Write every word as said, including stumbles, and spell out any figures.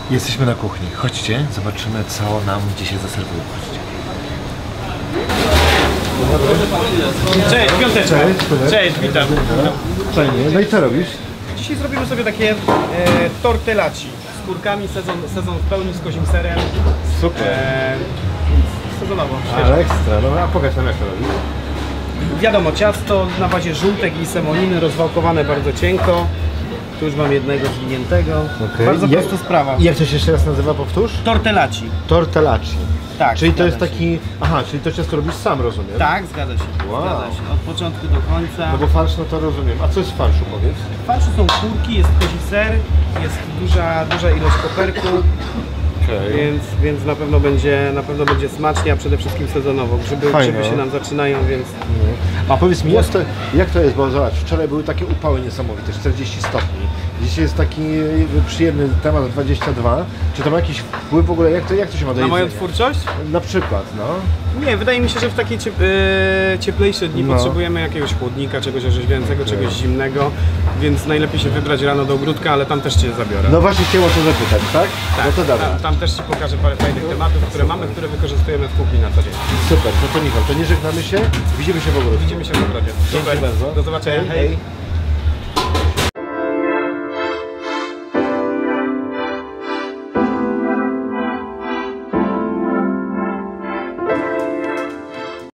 Jesteśmy na kuchni. Chodźcie, zobaczymy, co nam dzisiaj zaserwują. Chodźcie. Cześć, piąteczka. Cześć, Cześć, witam. Fajnie. No i co robisz? Dzisiaj zrobimy sobie takie e, tortellaci z kurkami, sezon, sezon w pełni, z kozim serem. Super. E, sezonowo, Ale świeżo. ekstra. No a pokaż nam, jak to robisz. Wiadomo, ciasto na bazie żółtek i semoliny, rozwałkowane bardzo cienko. Tu już mam jednego zwiniętego. Okej. Bardzo Jak- prosta sprawa. I jak to się jeszcze raz nazywa, powtórz? Tortellaci. Tortellaci. Tak, Czyli to zgadza jest się. taki... Aha, czyli to ciasto robisz sam, rozumiem? Tak, zgadza się. Wow. Zgadza się. Od początku do końca. No bo farsz, no to rozumiem. A co jest w farszu, powiedz? W farszu są kurki, jest kozi ser, jest duża, duża ilość koperku. Okej. Więc, więc na pewno będzie na pewno będzie smacznie, a przede wszystkim sezonowo. Grzyby, Fajne. grzyby się nam zaczynają, więc A powiedz mi, jak to, jak to jest, bo zobacz, wczoraj były takie upały niesamowite, czterdzieści stopni. Dzisiaj jest taki przyjemny temat dwadzieścia dwa. Czy to ma jakiś wpływ w ogóle, jak to, jak to się ma do na moją jedzenia? twórczość? Na przykład, no. Nie, wydaje mi się, że w takie ciep e, cieplejsze dni No. potrzebujemy jakiegoś chłodnika, czegoś orzeźwiającego, czegoś zimnego, więc najlepiej się wybrać rano do ogródka, ale tam też Cię zabiorę. No właśnie chciałem o to zapytać, tak? tak, No to dawaj. tam, tam też Ci pokażę parę fajnych tematów, które mamy, które wykorzystujemy w kuchni na co dzień. Super, no to Michał, to nie żegnamy się, widzimy się w ogródku. Widzimy się w ogrodzie. Dzięki bardzo. Do zobaczenia. Hej, hej.